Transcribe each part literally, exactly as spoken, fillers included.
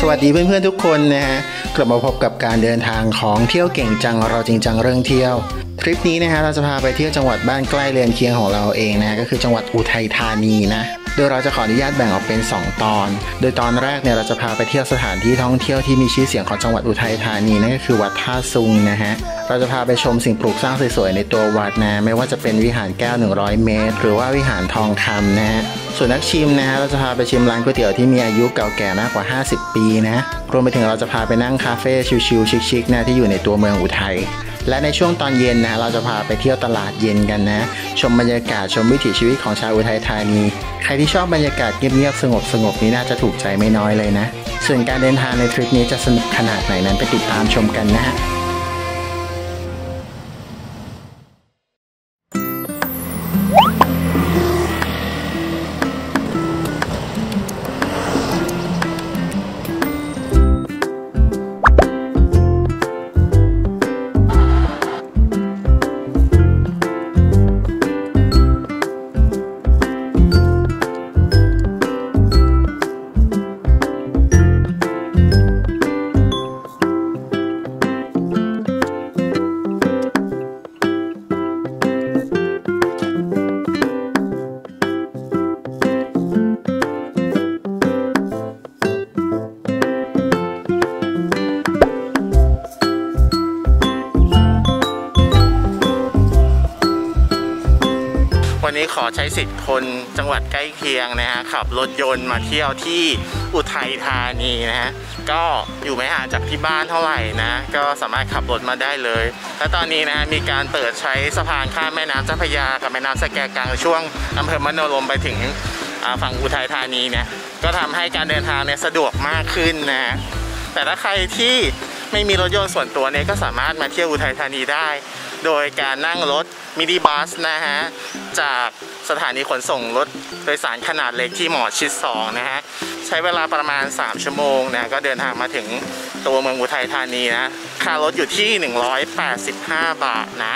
วัสดีเพื่อนๆทุกคนนะฮะกลับมาพบกับการเดินทางของเที่ยวเก่งจังเราจริงจังเรื่องเที่ยวทริปนี้นะฮะเราจะพาไปเที่ยวจังหวัดบ้านใกล้เรือนเคียงของเราเองนะก็คือจังหวัดอุทัยธานีนะโดยเราจะขออนุญาตแบ่งออกเป็นสองตอนโดยตอนแรกเนี่ยเราจะพาไปเที่ยวสถานที่ท่องเที่ยวที่มีชื่อเสียงของจังหวัดอุทัยธานีนั่นก็คือวัดท่าซุงนะฮะเราจะพาไปชมสิ่งปลูกสร้างสวยๆในตัววัดนะไม่ว่าจะเป็นวิหารแก้วหนึ่งร้อยเมตรหรือว่าวิหารทองคำนะฮะส่วนนักชิมนะฮะเราจะพาไปชิมร้านก๋วยเตี๋ยวที่มีอายุเก่าแก่มากกว่าห้าสิบปีนะรวมไปถึงเราจะพาไปนั่งคาเฟ่ชิลๆชิคๆนะที่อยู่ในตัวเมืองอุทัยและในช่วงตอนเย็นนะเราจะพาไปเที่ยวตลาดเย็นกันนะชมบรรยากาศชมวิถีชีวิตของชาวอุทัยธานีใครที่ชอบบรรยากาศเงียบๆสงบๆนี้น่าจะถูกใจไม่น้อยเลยนะส่วนการเดินทางในทริปนี้จะสนุกขนาดไหนนั้นไปติดตามชมกันนะฮะวันนี้ขอใช้สิทธิ์คนจังหวัดใกล้เคียงนะฮะขับรถยนต์มาเที่ยวที่อุทัยธานีนะฮะก็อยู่ไม่ห่างจากที่บ้านเท่าไหร่นะก็สามารถขับรถมาได้เลยและตอนนี้นะมีการเปิดใช้สะพานข้ามแม่น้ำเจ้าพระยากับแม่น้ำสแกกลางช่วงอำเภอมโนรมไปถึงฝั่งอุทัยธานีเนี่ยก็ทำให้การเดินทางเนี่ยสะดวกมากขึ้นนะแต่ถ้าใครที่ไม่มีรถยนต์ส่วนตัวเนี่ยก็สามารถมาเที่ยวอุทัยธานีได้โดยการนั่งรถมินิบัสนะฮะจากสถานีขนส่งรถโดยสารขนาดเล็กที่หมอชิดสองนะฮะใช้เวลาประมาณสามชั่วโมงนะก็เดินทางมาถึงตัวเมืองอุทัยธานีนะค่ารถอยู่ที่หนึ่งร้อยแปดสิบห้าบาทนะ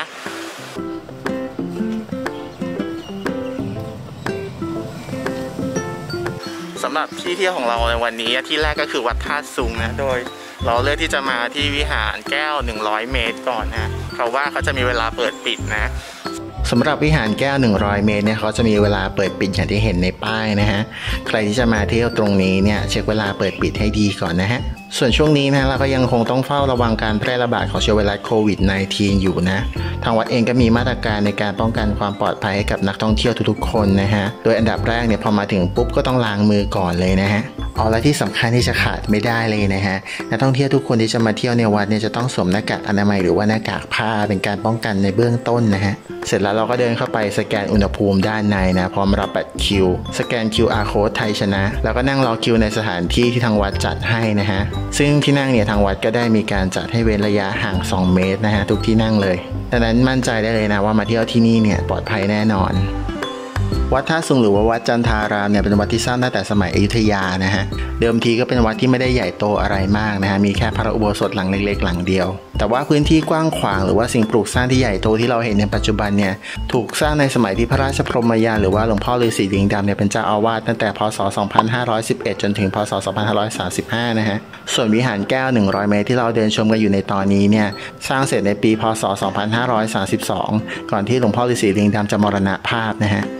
สำหรับที่เที่ยวของเราในวันนี้ที่แรกก็คือวัดท่าซุงนะโดยเราเลือกที่จะมาที่วิหารแก้วหนึ่งร้อยเมตรก่อนนะเพราะว่าเขาจะมีเวลาเปิดปิดนะสำหรับวิหารแก้วหนึ่งร้อยเมตรเนี่ยเขาจะมีเวลาเปิดปิดอย่างที่เห็นในป้ายนะฮะใครที่จะมาเที่ยวตรงนี้เนี่ยเช็คเวลาเปิดปิดให้ดีก่อนนะฮะส่วนช่วงนี้นะเราก็ยังคงต้องเฝ้าระวังการแพร่ระบาดของเชื้อไวรัสโควิด สิบเก้า อยู่นะทางวัดเองก็มีมาตรการในการป้องกันความปลอดภัยให้กับนักท่องเที่ยวทุกๆคนนะฮะโดยอันดับแรกเนี่ยพอมาถึงปุ๊บก็ต้องล้างมือก่อนเลยนะฮะเอาและที่สำคัญที่จะขาดไม่ได้เลยนะฮะนักท่องเที่ยวทุกคนที่จะมาเที่ยวในวัดเนี่ยจะต้องสวมหน้ากากอนามัยหรือว่าหน้ากากผ้าเป็นการป้องกันในเบื้องต้นนะฮะเสร็จแล้วเราก็เดินเข้าไปสแกนอุณหภูมิด้านในนะพร้อมรับบัตรคิวสแกน คิว อาร์ Code ไทยชนะแล้วก็นั่งรอคิวในสถานที่ที่ทางวัดจัดให้นะฮะซึ่งที่นั่งเนี่ยทางวัดก็ได้มีการจัดให้เว้นระยะห่างสองเมตรนะฮะทุกที่นั่งเลยดังนั้นมั่นใจได้เลยนะว่ามาเที่ยวที่นี่เนี่ยปลอดภัยแน่นอนวัดท่าซุงหรือว่าวัดจันทารามเนี่ยเป็นวัดที่สร้างตั้งแต่สมัยอยุธยานะฮะเดิมทีก็เป็นวัดที่ไม่ได้ใหญ่โตอะไรมากนะฮะมีแค่พระอุโบสถหลังเล็กๆหลังเดียวแต่ว่าพื้นที่กว้างขวางหรือว่าสิ่งปลูกสร้างที่ใหญ่โตที่เราเห็นในปัจจุบันเนี่ยถูกสร้างในสมัยที่พระราชพรหมยานหรือว่าหลวงพ่อฤาษีลิงดำเนี่ยเป็นเจ้าอาวาสตั้งแต่พ.ศ. สองพันห้าร้อยสิบเอ็ดจนถึงพ.ศ. สองพันห้าร้อยสามสิบห้านะฮะส่วนวิหารแก้วหนึ่งร้อยเมตรที่เราเดินชมกันอยู่ในตอนนี้เนี่ยสร้างเสร็จในปีพ.ศ. สองพันห้าร้อยสามสิบสองก่อนที่หลวงพ่อฤาษีลิงดำจะมรณภาพนะฮะ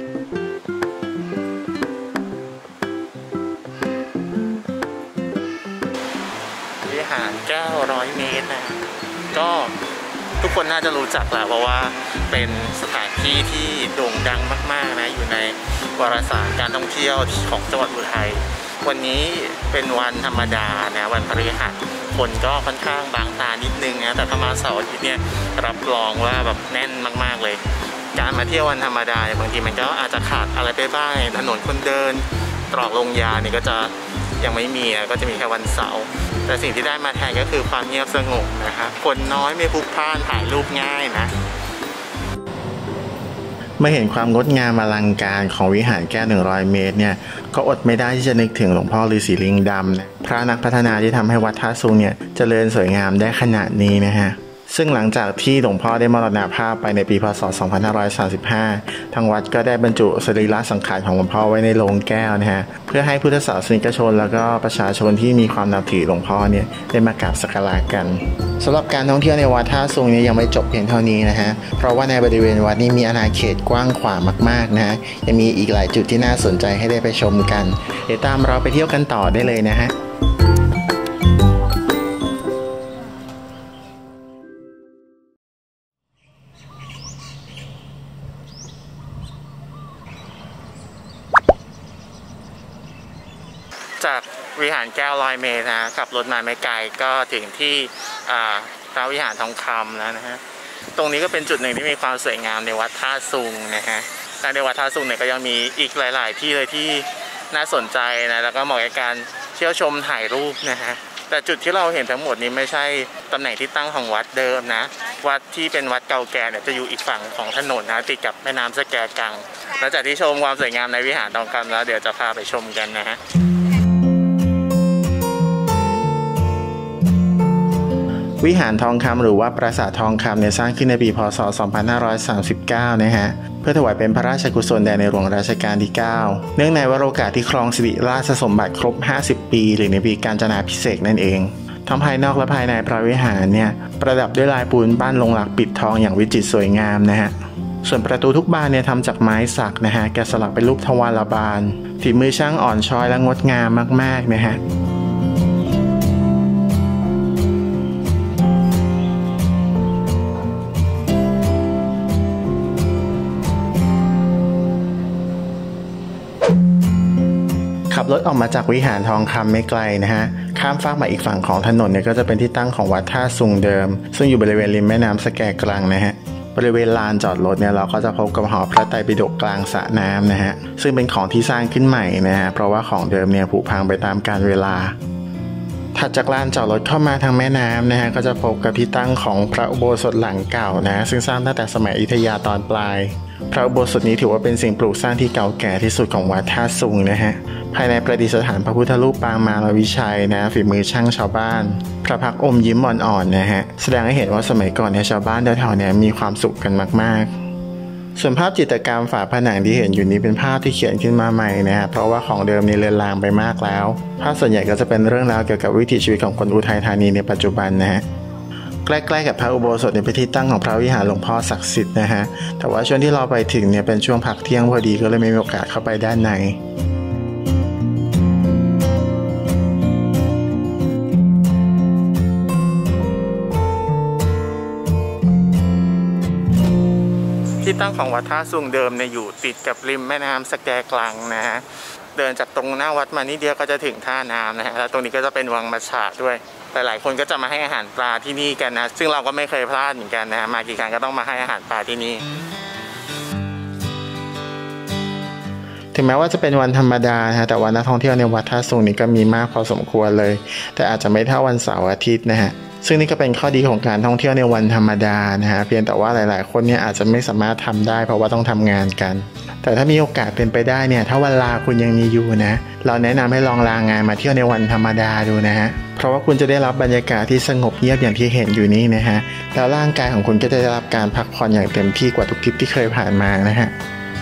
แก้วร้อยเมตรนะก็ทุกคนน่าจะรู้จักแหละเพราะว่าเป็นสถานที่ที่โด่งดังมากๆนะอยู่ในวารสารการท่องเที่ยวของจังหวัดอุทัยวันนี้เป็นวันธรรมดานะวันพฤหัสคนก็ค่อนข้างบางตานิดนึงนะแต่ถ้ามาเสาร์อาทิตย์เนี่ยรับรองว่าแบบแน่นมากๆเลยการมาเที่ยววันธรรมดาบางทีมันก็อาจจะขาดอะไรไปบ้างถนนคนเดินตรอกลงยาเนี่ยก็จะยังไม่มีก็จะมีแค่วันเสาร์แต่สิ่งที่ได้มาแทนก็คือความเงียบสงบนะคะคนน้อยไม่พลุกพล่านถ่ายรูปง่ายนะเมื่อเห็นความงดงามอลังการของวิหารแก้วหนึ่งร้อยเมตรเนี่ยก็อดไม่ได้ที่จะนึกถึงหลวงพ่อฤาษีลิงดำนะพระนักพัฒนาที่ทำให้วัดท่าซุงเนี่ยเจริญสวยงามได้ขนาดนี้นะฮะซึ่งหลังจากที่หลวงพ่อได้มรณภาพไปในปีพ.ศ. สองพันห้าร้อยสามสิบห้าทางวัดก็ได้บรรจุสรีระสังขารของหลวงพ่อไว้ในโลงแก้วนะฮะเพื่อให้พุทธศาสนิกชนแล้วก็ประชาชนที่มีความนับถือหลวงพ่อเนี่ยได้มากราบสักการะกันสำหรับการท่องเที่ยวในวัดท่าซุงเนี่ยยังไม่จบเพียงเท่านี้นะฮะเพราะว่าในบริเวณวัดนี้มีอาณาเขตกว้างขวางมากๆนะฮะยังมีอีกหลายจุดที่น่าสนใจให้ได้ไปชมกันเดี๋ยวตามเราไปเที่ยวกันต่อได้เลยนะฮะจากวิหารแก้วร้อยเมตรนะขับรถมาไม่ไกลก็ถึงที่พระวิหารทองคำแล้วนะฮะตรงนี้ก็เป็นจุดหนึ่งที่มีความสวยงามในวัดท่าซุงนะฮะและในวัดท่าซุงเนี่ยก็ยังมีอีกหลายๆที่เลยที่น่าสนใจนะแล้วก็เหมาะกับการเที่ยวชมถ่ายรูปนะฮะแต่จุดที่เราเห็นทั้งหมดนี้ไม่ใช่ตำแหน่งที่ตั้งของวัดเดิมนะวัดที่เป็นวัดเก่าแก่เนี่ยจะอยู่อีกฝั่งของถนนนะติดกับแม่น้ำสแกกังหลังจากที่ชมความสวยงามในวิหารทองคำแล้วเดี๋ยวจะพาไปชมกันนะฮะวิหารทองคำหรือว่าปราสาททองคำเนี่ยสร้างขึ้นในปีพ.ศ. สองพันห้าร้อยสามสิบเก้านะฮะเพื่อถวายเป็นพระราชกุศลแด่ในหลวงรัชกาลที่เก้าเนื่องในวโรกาสที่ครองสิริราชสมบัติครบห้าสิบปีหรือในปีกาญจนาภิเษกนั่นเองทั้งภายนอกและภายในพระวิหารเนี่ยประดับด้วยลายปูนปั้นลงหลักปิดทองอย่างวิจิตรสวยงามนะฮะส่วนประตูทุกบานเนี่ยทำจากไม้สักนะฮะแกะสลักเป็นรูปทวารบานฝีมือช่างอ่อนช้อยและงดงามมากๆนะฮะขับรถออกมาจากวิหารทองคำไม่ไกลนะฮะข้ามฟากมาอีกฝั่งของถนนเนี่ยก็จะเป็นที่ตั้งของวัดท่าซุงเดิมซึ่งอยู่บริเวณริมแม่น้ำสแกกรังนะฮะบริเวณลานจอดรถเนี่ยเราก็จะพบกับหอพระไตรปิฎกกลางสระน้ำนะฮะซึ่งเป็นของที่สร้างขึ้นใหม่นะฮะเพราะว่าของเดิมเนี่ยผุพังไปตามกาลเวลาถัดจากลานจอดรถเข้ามาทางแม่น้ำนะฮะก็จะพบกับที่ตั้งของพระอุโบสถหลังเก่านะซึ่งสร้างตั้งแต่สมัยอยุธยาตอนปลายพระอุโบสถนี้ถือว่าเป็นสิ่งปลูกสร้างที่เก่าแก่ที่สุดของวัดท่าซุงนะฮะภายในประดิษฐานพระพุทธรูปปางมารวิชัยนะฝีมือช่างชาวบ้านพระพักตร์อมยิ้มอ่อนๆนะฮะแสดงให้เห็นว่าสมัยก่อนเนี่ยชาวบ้านแถวๆเนี่ยมีความสุขกันมากๆส่วนภาพจิตรกรรมฝาผนังที่เห็นอยู่นี้เป็นภาพที่เขียนขึ้นมาใหม่นะฮะเพราะว่าของเดิมนี่เลือนลางไปมากแล้วภาพส่วนใหญ่ก็จะเป็นเรื่องราวเกี่ยวกับวิถีชีวิตของคนอุทัยธานีในปัจจุบันนะฮะใกล้ๆกับพระอุโบสถเนี่ยเป็นที่ตั้งของพระวิหารหลวงพ่อศักดิ์สิทธิ์นะฮะแต่ว่าช่วงที่เราไปถึงเนี่ยเป็นช่วงพักเที่ยงพอดีก็เลยไม่มีโอกาสเข้าไปด้านในที่ตั้งของวัดท่าซุงเดิมเนี่ยอยู่ติดกับริมแม่น้ำสแกกรังนะฮะเดินจากตรงหน้าวัดมานิดเดียวก็จะถึงท่าน้ำนะฮะแล้วตรงนี้ก็จะเป็นวังมัชฉะด้วยหลายๆคนก็จะมาให้อาหารปลาที่นี่กันนะซึ่งเราก็ไม่เคยพลาดเหมือนกันนะฮะมากี่ครั้งก็ต้องมาให้อาหารปลาที่นี่ถึงแม้ว่าจะเป็นวันธรรมดานะแต่ว่านักท่องเที่ยวในวัดท่าซุงนี้ก็มีมากพอสมควรเลยแต่อาจจะไม่เท่าวันเสาร์อาทิตย์นะฮะซึ่งนี่ก็เป็นข้อดีของการท่องเที่ยวในวันธรรมดานะฮะเพียงแต่ว่าหลายๆคนเนี่ยอาจจะไม่สามารถทำได้เพราะว่าต้องทำงานกันแต่ถ้ามีโอกาสเป็นไปได้เนี่ยถ้าวันลาคุณยังมีอยู่นะเราแนะนำให้ลองลางานมาเที่ยวในวันธรรมดาดูนะฮะเพราะว่าคุณจะได้รับบรรยากาศที่สงบเงียบอย่างที่เห็นอยู่นี้นะฮะแล้วร่างกายของคุณก็จะได้รับการพักผ่อนอย่างเต็มที่กว่าทุกทริปที่เคยผ่านมานะฮะ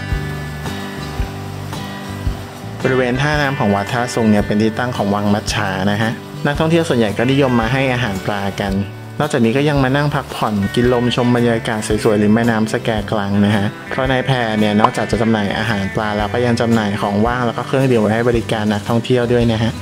บริเวณท่าน้ำของวัดท่าซุงเนี่ยเป็นที่ตั้งของวังมัชฉานะฮะนักท่องเที่ยวส่วนใหญ่ก็นิยมมาให้อาหารปลากันนอกจากนี้ก็ยังมานั่งพักผ่อนกินลมชมบรรยากาศสวยๆริมแม่น้ำสแกกรังนะฮะเพราะในแพเนี่ยนอกจากจะจำหน่ายอาหารปลาแล้วก็ยังจำหน่ายของว่างแล้วก็เครื่องดื่มไว้ให้บริการนักท่องเที่ยวด้วยนะฮะ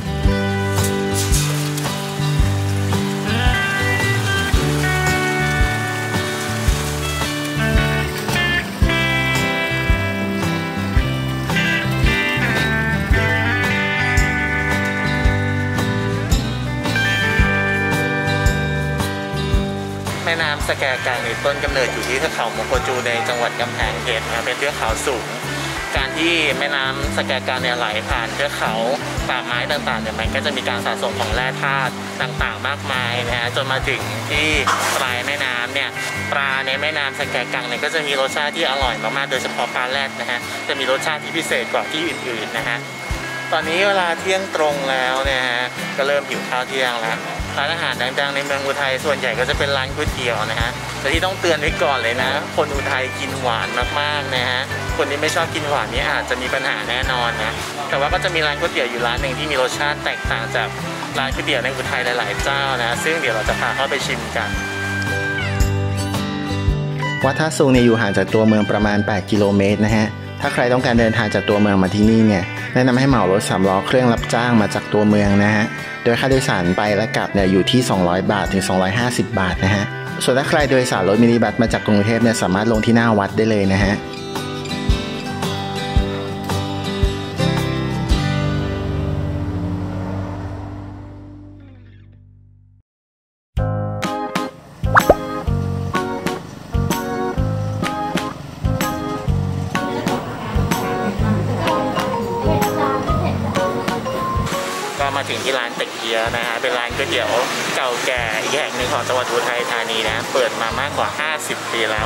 แม่น้ำสแกกังในต้นกำเนิดอยู่ที่เทือกเขาโมโคจูในจังหวัดกำแพงเพชรนะเป็นเทือกเขาสูงการที่แม่น้ำสแกกังเนี่ยไหลผ่านเทือกเขาป่าไม้ต่างๆเนี่ยมันก็จะมีการสะสมของแร่ธาตุต่างๆมากมายนะฮะจนมาถึงที่ปลายแม่น้ำเนี่ยปลาในแม่น้ำสแกกังเนี่ยก็จะมีรสชาติที่อร่อยมากๆโดยเฉพาะปลาแรดนะฮะจะมีรสชาติที่พิเศษกว่าที่อื่นๆนะฮะตอนนี้เวลาเที่ยงตรงแล้วเนี่ยฮะก็เริ่มหิวข้าวเที่ยงแล้วร้านอาหารดังๆในเมืองอุทัยส่วนใหญ่ก็จะเป็นร้านก๋วยเตี๋ยวนะฮะแต่ที่ต้องเตือนไว้ก่อนเลยนะคนอุทัยกินหวานมากๆนะฮะคนที่ไม่ชอบกินหวานนี่อาจจะมีปัญหาแน่นอนนะแต่ว่าก็จะมีร้านก๋วยเตี๋ยวอยู่ร้านหนึ่งที่มีรสชาติแตกต่างจากร้านก๋วยเตี๋ยวในอุทัยหลายๆเจ้านะซึ่งเดี๋ยวเราจะพาเข้าไปชิมกันวัดท่าซุงเนี่ยอยู่ห่างจากตัวเมืองประมาณแปดกิโลเมตรนะฮะถ้าใครต้องการเดินทางจากตัวเมืองมาที่นี่เนี่ยแนะนำให้เหมารถสามล้อเครื่องรับจ้างมาจากตัวเมืองนะฮะโดยค่าโดยสารไปและกลับเนี่ยอยู่ที่สองร้อยบาทถึงสองร้อยห้าสิบบาทนะฮะส่วนถ้าใครโดยสารรถมินิบัสมาจากกรุงเทพเนี่ยสามารถลงที่หน้าวัดได้เลยนะฮะมาถึงที่ร้านเต็กเฮียนะฮะเป็นร้านก๋วยเตี๋ยวเก่าแก่อีกแห่งหนึ่งของจังหวัดอุทัยธานีนะเปิดมามากกว่าห้าสิบปีแล้ว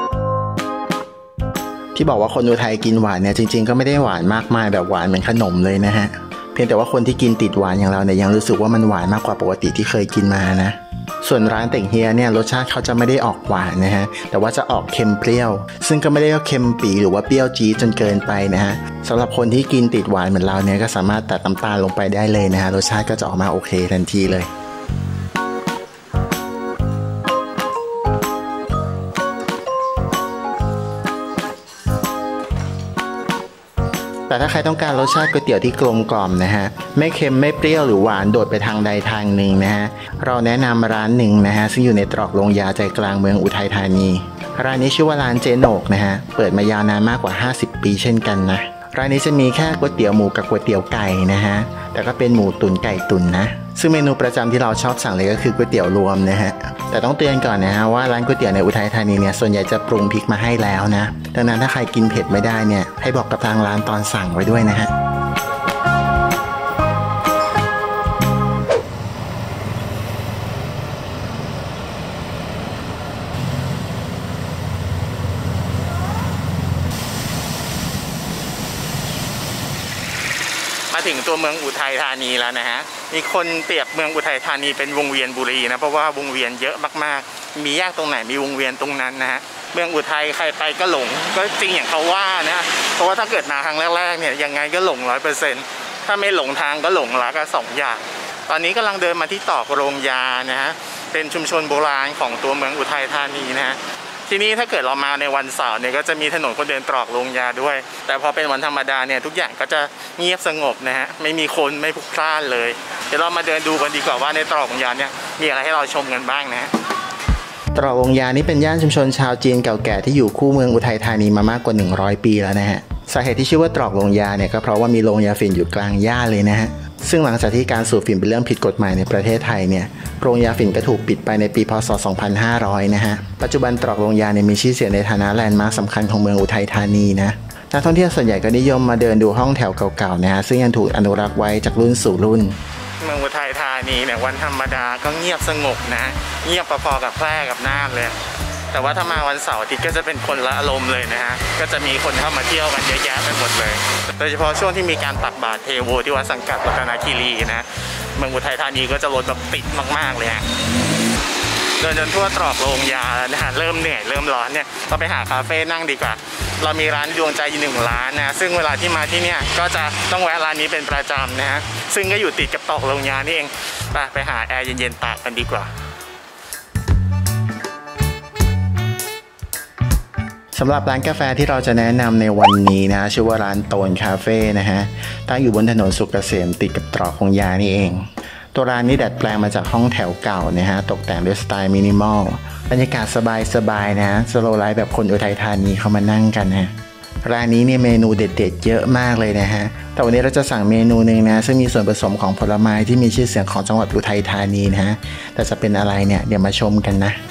ที่บอกว่าคนอุทัยกินหวานเนี่ยจริงๆก็ไม่ได้หวานมากมายแบบหวานเหมือนขนมเลยนะฮะเพียงแต่ว่าคนที่กินติดหวานอย่างเราเนี่ยยังรู้สึกว่ามันหวานมากกว่าปกติที่เคยกินมานะส่วนร้านเต็กเฮียเนี่ยรสชาติเขาจะไม่ได้ออกหวานนะฮะแต่ว่าจะออกเค็มเปรี้ยวซึ่งก็ไม่ได้เค็มปีหรือว่าเปรี้ยวจี๊ดจนเกินไปนะฮะสำหรับคนที่กินติดหวานเหมือนเราเนี่ยก็สามารถตัดน้ำตาลลงไปได้เลยนะฮะรสชาติก็จะออกมาโอเคทันทีเลยแต่ถ้าใครต้องการรสชาติก๋วยเตี๋ยวที่กลมกล่อมนะฮะไม่เค็มไม่เปรี้ยวหรือหวานโดดไปทางใดทางหนึ่งนะฮะเราแนะนำร้านหนึ่งนะฮะซึ่งอยู่ในตรอกโรงยาใจกลางเมืองอุทัยธานีร้านนี้ชื่อว่าร้านเจโหนกนะฮะเปิดมายาวนานมากกว่าห้าสิบปีเช่นกันนะร้านนี้จะมีแค่ก๋วยเตี๋ยวหมูกับก๋วยเตี๋ยวไก่นะฮะแต่ก็เป็นหมูตุ๋นไก่ตุ๋นนะซึ่งเมนูประจำที่เราชอบสั่งเลยก็คือก๋วยเตี๋ยวรวมนะฮะแต่ต้องเตือนก่อนนะฮะว่าร้านก๋วยเตี๋ยวในอุทัยธานีเนี่ยส่วนใหญ่จะปรุงพริกมาให้แล้วนะดังนั้นถ้าใครกินเผ็ดไม่ได้เนี่ยให้บอกกับทางร้านตอนสั่งไว้ด้วยนะฮะมาถึงตัวเมืองอุทัยธานีแล้วนะฮะมีคนเปรียบเมืองอุทัยธานีเป็นวงเวียนบุรีนะเพราะว่าวงเวียนเยอะมากๆมีแยกตรงไหนมีวงเวียนตรงนั้นนะฮะเมืองอุทัยใครไปก็หลงก็จริงอย่างเขาว่านะเพราะว่าถ้าเกิดมาครั้งแรกๆเนี่ยยังไงก็หลงร้อยเปอร์เซ็นต์ถ้าไม่หลงทางก็หลงละก็สองอย่างตอนนี้กำลังเดินมาที่ตอกโรงยานะฮะเป็นชุมชนโบราณของตัวเมืองอุทัยธานีนะฮะที่นี่ถ้าเกิดเรามาในวันเสาร์เนี่ยก็จะมีถนนคนเดินตรอกโรงยาด้วยแต่พอเป็นวันธรรมดาเนี่ยทุกอย่างก็จะเงียบสงบนะฮะไม่มีคนไม่พลุกพล่านเลยเดี๋ยวเรามาเดินดูกันดีกว่าว่าในตรอกโรงยาเนี่ยมีอะไรให้เราชมกันบ้างนะตรอกโรงยานี่เป็นย่านชุมชนชาวจีนเก่าแก่ที่อยู่คู่เมืองอุทัยธานีมามากกว่าหนึ่งร้อยปีแล้วนะฮะสาเหตุที่ชื่อว่าตรอกโรงยาเนี่ยก็เพราะว่ามีโรงยาฝิ่นอยู่กลางหญ้าเลยนะฮะซึ่งหลังจากที่การสูบฝิ่นเป็นเรื่องผิดกฎหมายในประเทศไทยเนี่ยโรงยาฝิ่นก็ถูกปิดไปในปีพ.ศ. สองพันห้าร้อยนะฮะปัจจุบันตรอกโรงยาเนี่ยมีชื่อเสียงในฐานะแลนด์มาร์คสำคัญของเมืองอุทัยธานีนะนักท่องเที่ยวส่วนใหญ่ก็นิยมมาเดินดูห้องแถวเก่าๆนะฮะซึ่งยังถูกอนุรักษ์ไว้จากรุ่นสู่รุ่นเมืองอุทัยธานีเนี่ยวันธรรมดาก็เงียบสงบนะเงียบพอๆกับแพร่กับน่านเลยแต่ว่าถ้ามาวันเสาร์อาทิตย์ก็จะเป็นคนละอารมณ์เลยนะฮะก็จะมีคนเข้ามาเที่ยวกันเยอะแยะไปหมดเลยโดยเฉพาะช่วงที่มีการตักบาตรเทโวที่วัดสังกัดรัตนคีรีนะเมืองอุทัยธานีก็จะรถแบบติดมากๆเลยฮะเดินจนทั่วตรอกโรงยานะฮะเริ่มเหนื่อยเริ่มร้อนเนี่ยเราไปหาคาเฟ่นั่งดีกว่าเรามีร้านดวงใจอยู่หนึ่งร้านนะซึ่งเวลาที่มาที่เนี่ยก็จะต้องแวะร้านนี้เป็นประจำนะฮะซึ่งก็อยู่ติดกับตรอกโรงยานี่เองไปไปหาแอร์เย็นๆตากกันดีกว่าสำหรับร้านกาแฟที่เราจะแนะนำในวันนี้นะชื่อว่าร้านโตนคาเฟ่นะฮะตั้งอยู่บนถนนสุขเกษมติดกับตรอกโรงยานี่เองตัวร้านนี้ดัดแปลงมาจากห้องแถวเก่านะฮะตกแต่งด้วยสไตล์มินิมอลบรรยากาศสบายๆนะสโลว์ไลฟ์แบบคนอุทัยธานีเข้ามานั่งกันนะร้านนี้เนี่ยเมนูเด็ดๆเยอะมากเลยนะฮะแต่วันนี้เราจะสั่งเมนูหนึ่งนะซึ่งมีส่วนผสมของผลไม้ที่มีชื่อเสียงของจังหวัดอุทัยธานีนะฮะแต่จะเป็นอะไรเนี่ยเดี๋ยวมาชมกันนะ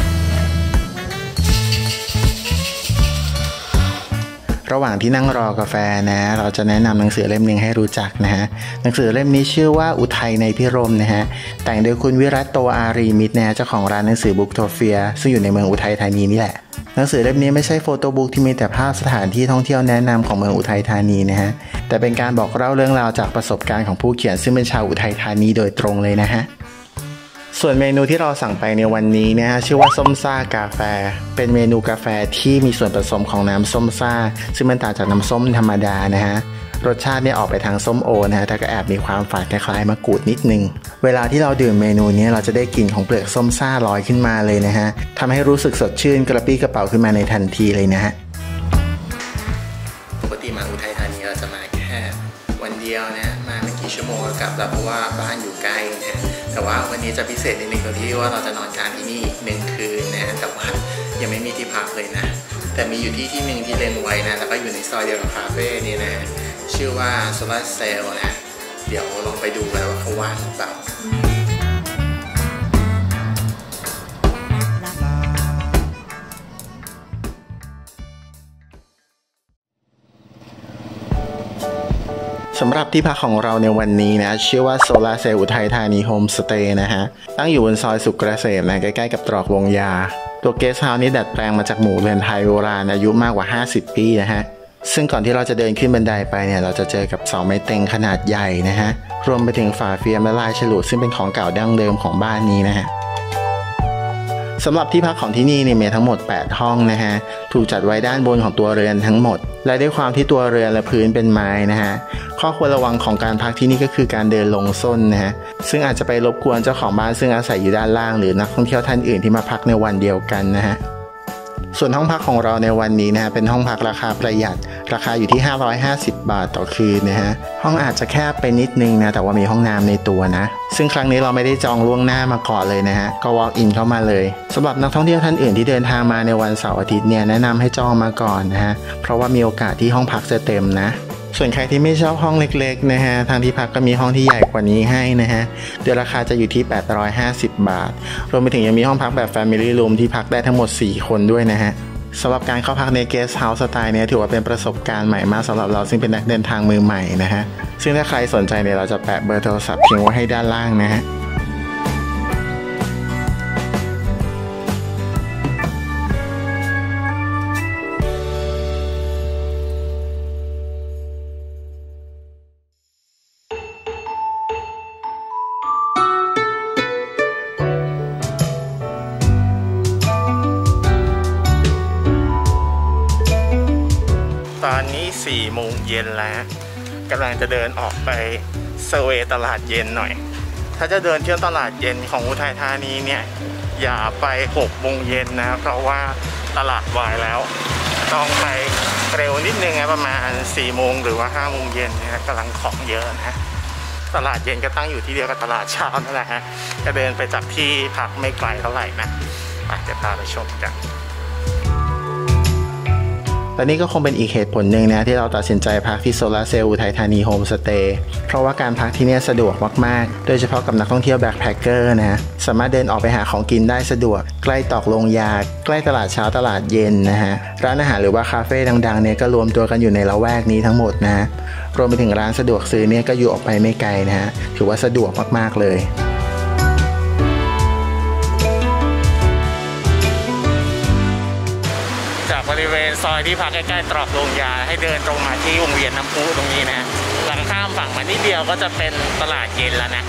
ระหว่างที่นั่งรอกาแฟนะเราจะแนะนำหนังสือเล่มหนึ่งให้รู้จักนะฮะหนังสือเล่มนี้ชื่อว่าอุทัยในพิรมนะฮะแต่งโดยคุณวิรัตโตอารีมิตรนะเจ้าของร้านหนังสือบุ๊กโทเฟียซึ่งอยู่ในเมืองอุทัยธานีนี่แหละหนังสือเล่มนี้ไม่ใช่โฟโต้บุ๊กที่มีแต่ภาพสถานที่ท่องเที่ยวแนะนำของเมืองอุทัยธานีนะฮะแต่เป็นการบอกเล่าเรื่องราวจากประสบการณ์ของผู้เขียนซึ่งเป็นชาวอุทัยธานีโดยตรงเลยนะฮะส่วนเมนูที่เราสั่งไปในวันนี้นะฮะชื่อว่าส้มซ่ากาแฟเป็นเมนูกาแฟที่มีส่วนผสมของน้ำส้มซ่าซึ่งมันต่างจากน้ำส้มธรรมดานะฮะรสชาติเนี่ยออกไปทางส้มโอนะฮะแต่ก็แอบมีความฝาดคล้ายๆมะกรูดนิดนึงเวลาที่เราดื่มเมนูนี้เราจะได้กลิ่นของเปลือกส้มซ่าลอยขึ้นมาเลยนะฮะทำให้รู้สึกสดชื่นกระปรี้กระเป๋าขึ้นมาในทันทีเลยนะฮะปกติมาอุทัยธานีเราจะมาแค่วันเดียวนะมาไม่กี่ชั่วโมงก็กลับแล้วเพราะว่าบ้านอยู่ใกล้นะแต่ว่าวันนี้จะพิเศษนิดนึงตรงที่ว่าเราจะนอนค้างที่นี่หนึ่งคืนนะแต่ว่ายังไม่มีที่พักเลยนะแต่มีอยู่ที่ที่หนึ่งที่เล็งไว้นะแล้วก็อยู่ในซอยเดียวกับคาเฟ่นี่นะชื่อว่าโซลาร์เซลล์นะเดี๋ยวลองไปดูกันว่าเขาว่างหรือเปล่าสำหรับที่พักของเราในวันนี้นะชื่อว่าโซลาร์เซลล์อุทัยธานีโฮมสเตย์นะฮะตั้งอยู่บนซอยสุขเกษมนะใกล้ๆกับตรอกวงยาตัวเกสต์เฮาส์นี้ดัดแปลงมาจากหมู่เรือนไทยโบราณอายุมากกว่าห้าสิบปีนะฮะซึ่งก่อนที่เราจะเดินขึ้นบันไดไปเนี่ยเราจะเจอกับเสาไม้เต็งขนาดใหญ่นะฮะรวมไปถึงฝาเฟียมและลายฉลุซึ่งเป็นของเก่าดั้งเดิมของบ้านนี้นะฮะสำหรับที่พักของที่นี่เนี่ยมีทั้งหมดแปดห้องนะฮะถูกจัดไว้ด้านบนของตัวเรือนทั้งหมดและด้วยความที่ตัวเรือนและพื้นเป็นไม้นะฮะข้อควรระวังของการพักที่นี่ก็คือการเดินลงส้นนะฮะซึ่งอาจจะไปรบกวนเจ้าของบ้านซึ่งอาศัยอยู่ด้านล่างหรือนักท่องเที่ยวท่านอื่นที่มาพักในวันเดียวกันนะฮะส่วนห้องพักของเราในวันนี้นะฮะเป็นห้องพักราคาประหยัดราคาอยู่ที่ห้าร้อยห้าสิบบาทต่อคืนนะฮะห้องอาจจะแคบไปนิดนึงนะแต่ว่ามีห้องน้ำในตัวนะซึ่งครั้งนี้เราไม่ได้จองล่วงหน้ามาก่อนเลยนะฮะก็ walk in เข้ามาเลยสำหรับนักท่องเที่ยวท่านอื่นที่เดินทางมาในวันเสาร์อาทิตย์เนี่ยแนะนำให้จองมาก่อนนะฮะเพราะว่ามีโอกาสที่ห้องพักจะเต็มนะส่วนใครที่ไม่ชอบห้องเล็กๆนะฮะทางที่พักก็มีห้องที่ใหญ่กว่านี้ให้นะฮะโดยราคาจะอยู่ที่แปดร้อยห้าสิบบาทรวมไปถึงยังมีห้องพักแบบ Family Room ที่พักได้ทั้งหมดสี่คนด้วยนะฮะสำหรับการเข้าพักในเกสต์เฮาส์สไตล์นี้ถือว่าเป็นประสบการณ์ใหม่มากสำหรับเราซึ่งเป็นนักเดินทางมือใหม่นะฮะซึ่งถ้าใครสนใจเนี่ยเราจะแปะเบอร์โทรศัพท์ทิ้งไว้ให้ด้านล่างนะฮะตอนนี้สี่โมงเย็นแล้วกำลังจะเดินออกไปเซอร์เวย์ตลาดเย็นหน่อยถ้าจะเดินเที่ยวตลาดเย็นของอุทัยธานีเนี่ยอย่าไปหกโมงเย็นนะเพราะว่าตลาดวายแล้วต้องไปเร็วนิดนึงนะประมาณสี่โมงหรือว่าห้าโมงเย็นนะกำลังของเยอะนะตลาดเย็นก็ตั้งอยู่ที่เดียวกับตลาดเช้านั่นแหละฮะจะเดินไปจากที่พักไม่ไกลเท่าไหร่นะอาจจะพาไปชมกันและนี่ก็คงเป็นอีกเหตุผลหนึ่งนะที่เราตัดสินใจพักที่โซลาร์เซลล์อุทัยธานีโฮมสเตย์เพราะว่าการพักที่นี่สะดวกมากๆโดยเฉพาะกับนักท่องเที่ยวแบ็คแพคเกอร์นะสามารถเดินออกไปหาของกินได้สะดวกใกล้ตอกโรงยาใกล้ตลาดเช้าตลาดเย็นนะฮะร้านอาหารหรือว่าคาเฟ่ดังๆเนี่ยก็รวมตัวกันอยู่ในละแวกนี้ทั้งหมดนะรวมไปถึงร้านสะดวกซื้อเนี่ยก็อยู่ออกไปไม่ไกลนะฮะถือว่าสะดวกมากๆเลยบริเวณซอยที่พักใกล้ๆตรอกโรงยาให้เดินตรงมาที่วงเวียนน้ำพุตรงนี้นะหลังข้ามฝั่งมานิดเดียวก็จะเป็นตลาดเย็นแล้วนะ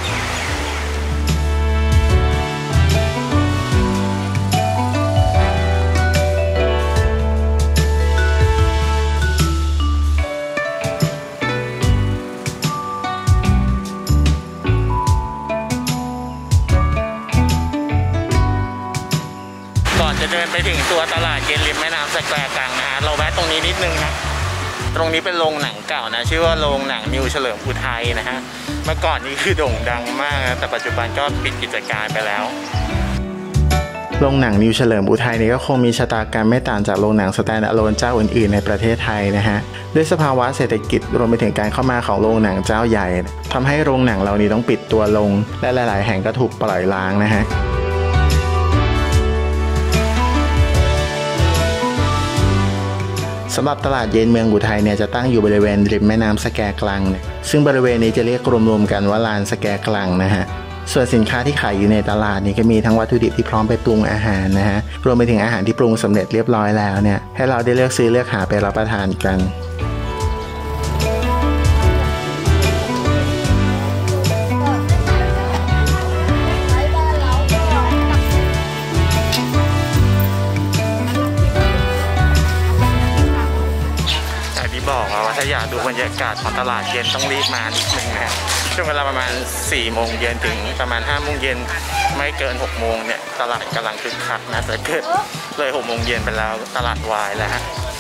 จะเดินไปถึงตัวตลาดเย็นริมแม่น้ำสแควร์กลางนะเราแวะตรงนี้นิดนึงนะตรงนี้เป็นโรงหนังเก่านะชื่อว่าโรงหนังนิวเฉลิมอุทัยนะฮะเมื่อก่อนนี้คือโด่งดังมากนะแต่ปัจจุบันก็ปิดกิจการไปแล้วโรงหนังนิวเฉลิมอุทัยนี่ก็คงมีชะตากรรมไม่ต่างจากโรงหนังสแตนด์อะโลนเจ้าอื่นๆในประเทศไทยนะฮะด้วยสภาวะเศรษฐกิจรวมไปถึงการเข้ามาของโรงหนังเจ้าใหญ่ทำให้โรงหนังเหล่านี้ต้องปิดตัวลงและหลายๆแห่งก็ถูกปล่อยล้างนะฮะสำหรับตลาดเย็นเมืองอุทัยเนี่ยจะตั้งอยู่บริเวณริมแม่น้ำสแกกลังซึ่งบริเวณนี้จะเรียกรวมๆกันว่าลานสแกกลังนะฮะส่วนสินค้าที่ขายอยู่ในตลาดนี่ก็มีทั้งวัตถุดิบที่พร้อมไปปรุงอาหารนะฮะรวมไปถึงอาหารที่ปรุงสำเร็จเรียบร้อยแล้วเนี่ยให้เราได้เลือกซื้อเลือกหาไปรับประทานกันบอกว่าถ้าอยากดูบรรยากาศของตลาดเย็นต้องรีบมานิดนึงนะช่วงเวลาประมาณสี่โมงเย็นถึงประมาณห้าโมงเย็นไม่เกินหกโมงเนี่ยตลาดกำลังคึกคักนะแต่เกิดเลยหกโมงเย็นไปแล้วตลาดวายแล้วฮะ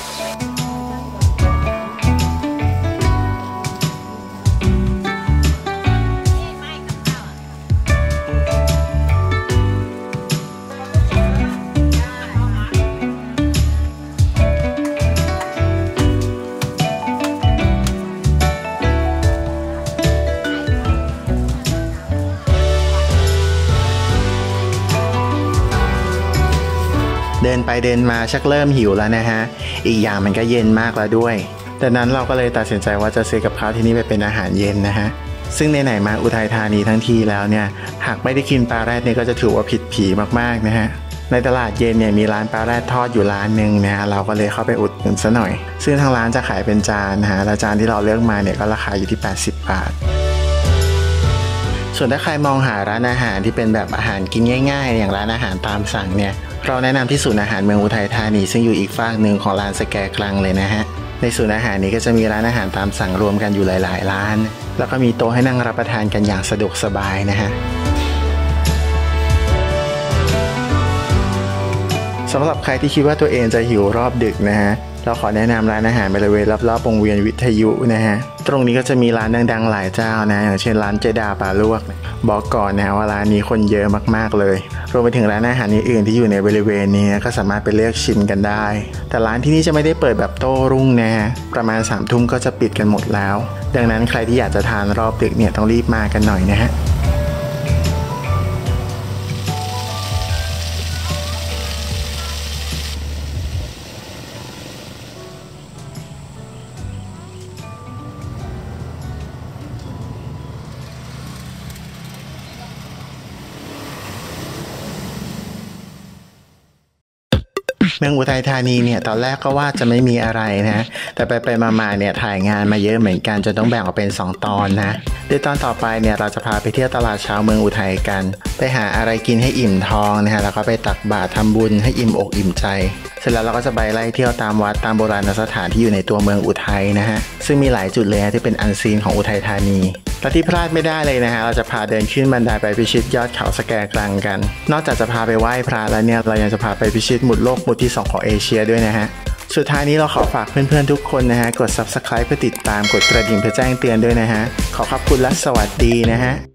เดินไปเดินมาชักเริ่มหิวแล้วนะฮะอีกอย่างมันก็เย็นมากแล้วด้วยดังนั้นเราก็เลยตัดสินใจว่าจะซื้อกับข้าวที่นี่ไปเป็นอาหารเย็นนะฮะซึ่งไหนๆมาอุทัยธานีทั้งทีแล้วเนี่ยหากไม่ได้กินปลาแรดเนี่ยก็จะถือว่าผิดผีมากๆนะฮะในตลาดเย็นเนี่ยมีร้านปลาแรดทอดอยู่ร้านหนึ่งนะฮะเราก็เลยเข้าไปอุดหนุนซะหน่อยซึ่งทางร้านจะขายเป็นจานนะฮะและจานที่เราเลือกมาเนี่ยก็ราคาอยู่ที่แปดสิบบาทส่วนถ้าใครมองหาร้านอาหารที่เป็นแบบอาหารกินง่ายๆอย่างร้านอาหารตามสั่งเนี่ยเราแนะนำที่ศูนย์อาหารเมืองอุทัยธานีซึ่งอยู่อีกฝั่งหนึ่งของลานสแกกลังเลยนะฮะในศูนย์อาหารนี้ก็จะมีร้านอาหารตามสั่งรวมกันอยู่หลายๆร้านแล้วก็มีโต๊ะให้นั่งรับประทานกันอย่างสะดวกสบายนะฮะสำหรับใครที่คิดว่าตัวเองจะหิวรอบดึกนะฮะเราขอแนะนำร้านอาหารบริเวณรอบๆวงเวียนวิทยุนะฮะตรงนี้ก็จะมีร้านดังๆหลายเจ้านะอย่างเช่นร้านเจดาปลาลวกบอกก่อนนะว่าร้านนี้คนเยอะมากๆเลยรวมไปถึงร้านอาหารอื่นๆที่อยู่ในบริเวณนี้ก็สามารถไปเลือกชิมกันได้แต่ร้านที่นี่จะไม่ได้เปิดแบบโต้รุ่งนะฮะประมาณสามทุ่มก็จะปิดกันหมดแล้วดังนั้นใครที่อยากจะทานรอบดึกเนี่ยต้องรีบมากันหน่อยนะฮะเมืองอุทัยธานีเนี่ยตอนแรกก็ว่าจะไม่มีอะไรนะแต่ไปไปมาๆเนี่ยถ่ายงานมาเยอะเหมือนกันจนต้องแบ่งออกเป็นสองตอนนะโดยตอนต่อไปเนี่ยเราจะพาไปเที่ยวตลาดเช้าเมืองอุทัยกันไปหาอะไรกินให้อิ่มท้องนะฮะแล้วก็ไปตักบาตรทำบุญให้อิ่มอกอิ่มใจเสร็จแล้วเราก็จะไปไล่เที่ยวตามวัดตามโบราณสถานที่อยู่ในตัวเมืองอุทัยนะฮะซึ่งมีหลายจุดเลยที่เป็นอันซีนของอุทัยธานีและที่พลาดไม่ได้เลยนะฮะเราจะพาเดินขึ้นบันไดไปพิชิตยอดเขาสแกกลังกันนอกจากจะพาไปไหว้พระแล้วเนี่ยเรายังจะพาไปพิชิตหมุดโลกหมุดที่สองของเอเชียด้วยนะฮะสุดท้ายนี้เราขอฝากเพื่อนๆทุกคนนะฮะกด ซับสไครบ์ เพื่อติดตามกดกระดิ่งเพื่อแจ้งเตือนด้วยนะฮะขอขอบคุณและสวัสดีนะฮะ